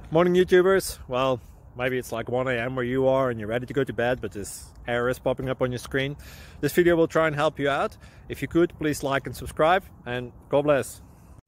Morning YouTubers. Well, maybe it's like 1 a.m. where you are and you're ready to go to bed, but this error is popping up on your screen. This video will try and help you out. If you could, please like and subscribe, and God bless.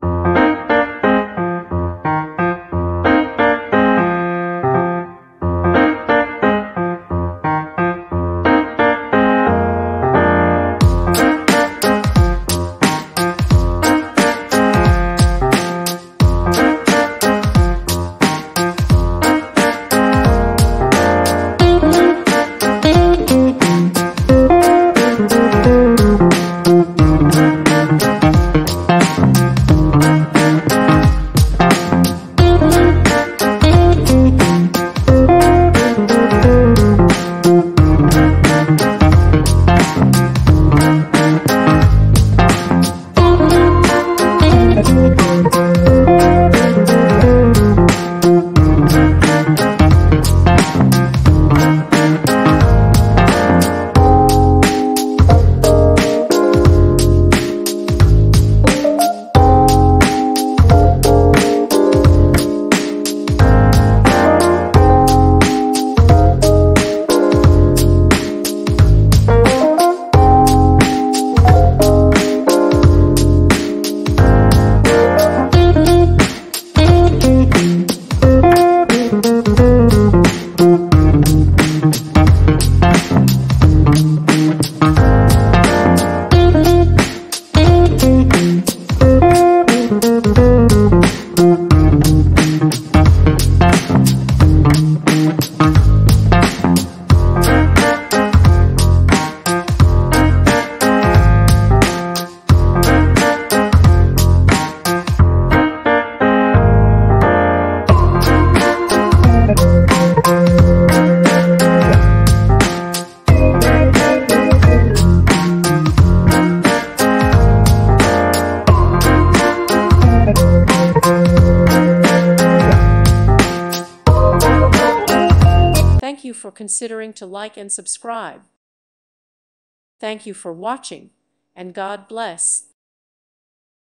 Thank you for considering to like and subscribe. Thank you for watching, and God bless.